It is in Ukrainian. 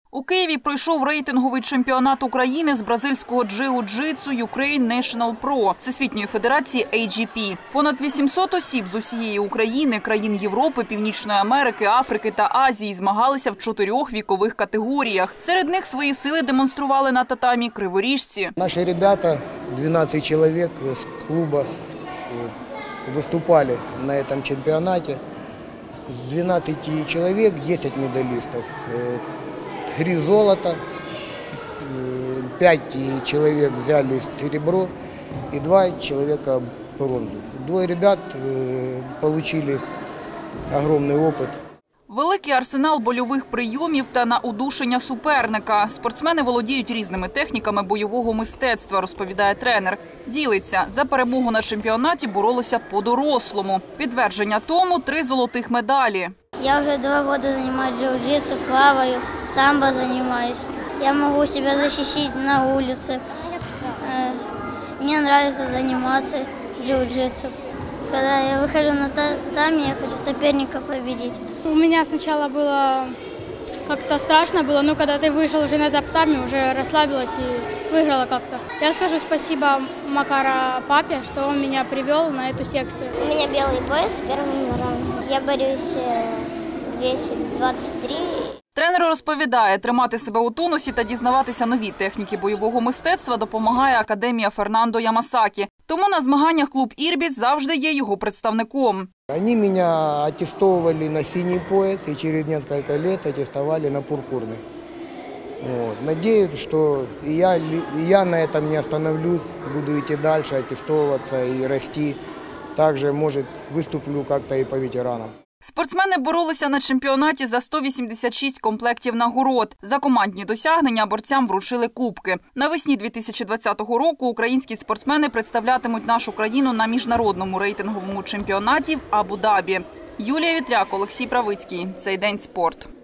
У Києві пройшов рейтинговий чемпіонат України з бразильського джиу-джитсу Ukraine National Pro Всесвітньої федерації AGP. Понад 800 осіб з усієї України, країн Європи, Північної Америки, Африки та Азії змагалися в 4 вікових категоріях. Серед них свої сили демонстрували на татамі криворіжці. Наші ребята, 12 чоловік з клубу, виступали на цьому чемпіонаті. З 12 чоловік 10 медалістів. 3 золота, 5 человек взяли серебро и 2 человека бронзу. 2 ребят получили огромный опыт. Великий арсенал больових прийомів та на удушення суперника. Спортсмени володіють різними техніками бойового мистецтва, розповідає тренер. Ділиться, за перемогу на чемпіонаті боролися по-дорослому. Підтвердження тому – 3 золотих медалі. Я уже 2 года занимаюсь джиу-джитсу, плаваю, самбо занимаюсь. Я могу себя защитить на улице. Мне нравится заниматься джиу-джитсу. Когда я выхожу на татами, я хочу соперника победить. У меня сначала было как-то страшно было, но когда ты вышел уже на татами, уже расслабилась и выиграла как-то. Я скажу спасибо Макара папе, что он меня привел на эту секцию. У меня белый пояс с первым номером. Я борюсь в весе 23. Тренер розповідає, тримати себе у тонусі та дізнаватися нові техніки бойового мистецтва допомагає Академія Фернандо Ямасакі. Тому на змаганнях клуб «Ірбіс» завжди є його представником. Они меня аттестовывали на синий пояс и через несколько лет аттестовали на пурпурный. Надеюсь, что и я на этом не остановлюсь, буду идти дальше, аттестовываться и расти. Также, может, выступлю как-то и по ветеранам. Спортсмени боролися на чемпіонаті за 186 комплектів нагород. За командні досягнення борцям вручили кубки. Навесні 2020 року українські спортсмени представлятимуть нашу країну на міжнародному рейтинговому чемпіонаті в Абу-Дабі. Юлія Вітряк, Олексій Правицький. Цей день спорт.